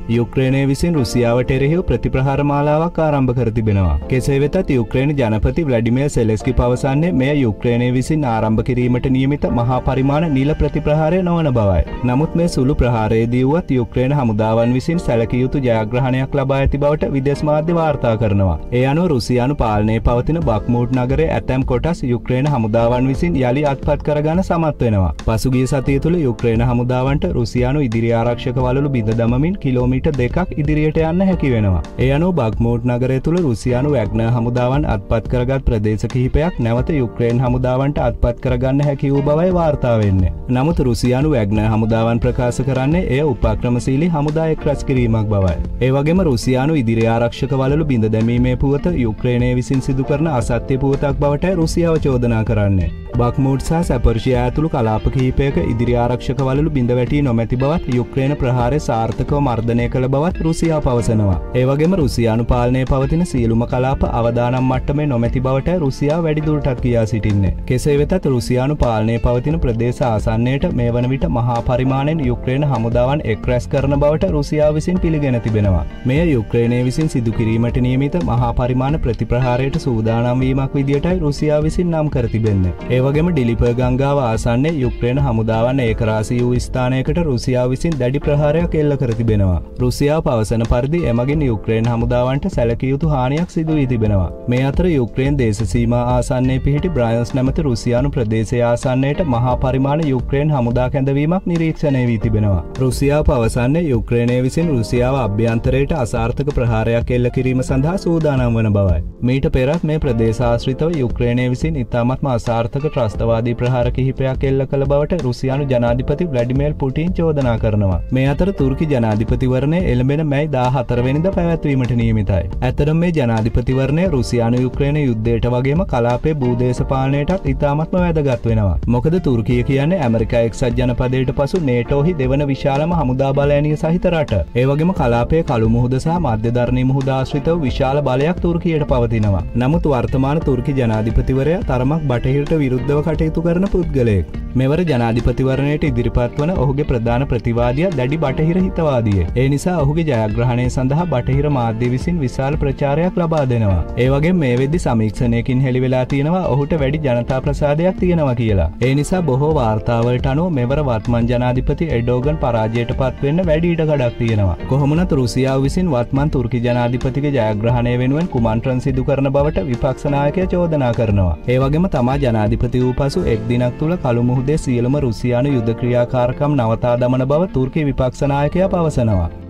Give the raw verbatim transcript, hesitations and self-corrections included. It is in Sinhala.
යුක්‍රේනය විසින් රුසියාවට එරෙහිව ප්‍රතිප්‍රහාර මාලාවක් ආරම්භ කර තිබෙනවා. කෙසේ වෙතත් යුක්‍රේන ජනපති ව්ලාඩිමිර් සෙලෙස්කි පවසන්නේ මෙය යුක්‍රේනය විසින් ආරම්භ කිරීමට නියමිත මහා පරිමාණ නිල ප්‍රතිප්‍රහාරය නොවන බවයි. නමුත් මේ සුළු ප්‍රහාරයේදී වුවත් යුක්‍රේන හමුදාවන් විසින් සැලකිය යුතු ජයග්‍රහණයක් ලබා ඇති බවට විදේශ මාධ්‍ය වාර්තා කරනවා. ඒ අනුව රුසියානු පාලනයේ පවතින බක්මූට් නගරයේ ඇතැම් කොටස් යුක්‍රේන හමුදාවන් විසින් යලි අත්පත් කරගන්න සමත් වෙනවා. පසුගිය සතිය තුළ යුක්‍රේන හමුදාවන්ට රුසියානු ඉදිරි ආරක්ෂක වළලු බිඳ දමමින් කිලෝමීටර් දෙකක් ඉදිරියට යන්න හැකි වෙනවා. ඒ අනුව බක්මූට් නගරය තුළ රුසියානු වැග්නර් හමුදාවන් අත්පත් කරගත් ප්‍රදේශ කිහිපයක් නැවත යුක්‍රේන හමුදාවන්ට අත්පත් කරගන්න හැකි වූ බවයි වාර්තා වෙන්නේ. නමුත් රුසියානු වැග්නර් හමුදාවන් ප්‍රකාශ කරන්නේ එය උපක්‍රමශීලී හමුදා එක්රැස් කිරීමක් බවයි. ඒ වගේම රුසියානු ඉදිරි ආරක්ෂක වළලු බිඳ දැමීමේ පුවත යුක්‍රේනය විසින් සිදු කරන අසත්‍ය පුවතක් බවට රුසියාව චෝදනා කරන්නේ. බක්මූට් සහ සැපර්ෂියා ඇතුළු කලාප කිහිපයක ඉදිරි ආරක්ෂක වළලු බිඳ වැටී නොමැති බවත් යුක්‍රේන ප්‍රහාරය සාර්ථකව මර්ධනය කළ බවත් රුසියාව පවසනවා. ඒ වගේම රුසියානු පාලනයේ පවතින සියලුම කලාප අවදානම් මට්ටමේ නොමැති බවට රුසියාව වැඩිදුරටත් කියා සිටින්නේ. කෙසේ වෙතත් රුසියානු පාලනයේ පවතින ප්‍රදේශ ආසන්නයට මේ වන විට මහා පරිමාණයෙන් යුක්‍රේන හමුදාවන් එක්රැස් කරන බවට රුසියාව විසින් පිළිගෙන තිබෙනවා. මෙය යුක්‍රේනය විසින් සිදු කිරීමට නියමිත මහා පරිමාණ ප්‍රතිප්‍රහාරයට සූදානම් වීමක් විදියටයි රුසියාව විසින් නම් කර තිබෙන්නේ. ඒ වගේම ඩිලිපර් ගංගාව ආසන්නයේ යුක්‍රේන හමුදාවන් ඒකරාශී වූ ස්ථානයකට රුසියාව විසින් දැඩි ප්‍රහාරයක් එල්ල කර තිබෙනවා. රුසියාව පවසන පරිදි එමගින් යුක්‍රේන හමුදාවන්ට සැලකිය යුතු හානියක් සිදු වී තිබෙනවා. මේ අතර යුක්‍රේන දේශ සීමා ආසන්නයේ පිහිටි බ්‍රයන්ස් නැමැති රුසියානු ප්‍රදේශයේ ආසන්නයට මහා පරිමාණ යුක්‍රේන හමුදා කැඳවීමක් නිරීක්ෂණය වී තිබෙනවා. රුසියාව පවසන්නේ යුක්‍රේනය විසින් රුසියාව අභ්‍යන්තරයට අසාර්ථක ප්‍රහාරයක් එල්ල කිරීම සඳහා සූදානම් වන බවයි. මීට පෙරත් මේ ප්‍රදේශාශ්‍රිතව යුක්‍රේනය විසින් ඉතාමත්ම අසාර්ථක ත්‍රස්තවාදී ප්‍රහාර කිහිපයක් එල්ල කළ බවට රුසියානු ජනාධිපති ව්ලාඩිමිර් පුටින් චෝදනා කරනවා. මේ අතර තුර්කි ජනාධිපතිවරණය එළඹෙන මැයි දාහතර වෙනිදා පැවැත්වීමට නියමිතයි. ඇත්තටම මේ ජනාධිපතිවරණය රුසියානු යුක්‍රේන යුද්ධයට වගේම කලාපයේ භූදේශපාලනයටත් ඉතාමත්ම වැදගත් වෙනවා. මොකද තුර්කිය කියන්නේ ඇමරිකා එක්සත් ජනපදයට පසු නේටෝහි දෙවන විශාලම හමුදා බලඇණිය සහිත රට. ඒ වගේම කලාපයේ කළු මුහුද සහ මධ්‍යධරණී මුහුද ආශ්‍රිතව විශාල බලයක් තුර්කියට පවතිනවා. නමුත් වර්තමාන තුර්කි ජනාධිපතිවරයා තරමක් බටහිරට විරුද්ධව කටයුතු කරන පුද්ගලයෙක්. මෙවර ජනාධිපතිවරණයට ඉදිරිපත් වන ඔහුගේ ප්‍රධාන ප්‍රතිවාදියා දැඩි බටහිර හිතවාදියෙක්. ඒ නිසා ඔහුගේ ජයග්‍රහණය සඳහා බටහිර මාධ්‍ය විසින් විශාල ප්‍රචාරයක් ලබා දෙනවා. ඒ වගේම මේ වෙද්දි සමීක්ෂණයකින් හෙළි වෙලා තියෙනවා ඔහුට වැඩි ජනතා ප්‍රසාදයක් තියෙනවා කියලා. ඒ නිසා බොහෝ වාර්තාවලට අනුව මෙවර වත්මන් ජනාධිපති එඩෝගන් පරාජයට පත් වෙන්න වැඩි ඉඩකඩක් තියෙනවා. කොහොමුණත් රුසියාව විසින් වත්මන් තුර්කි ජනාධිපතිගේ ජයග්‍රහණය වෙනුවෙන් කුමන්ත්‍රණ සිදු කරන බවට විපක්ෂ නායකයා චෝදනා කරනවා. ඒ වගේම තමා ජනාධිපති වූ පසු එක් දිනක් තුළ කළු මුහුදේ සියලුම රුසියානු යුද ක්‍රියාකාරකම් නවතා දමන බව තුර්කි විපක්ෂ නායකයා පවසනවා.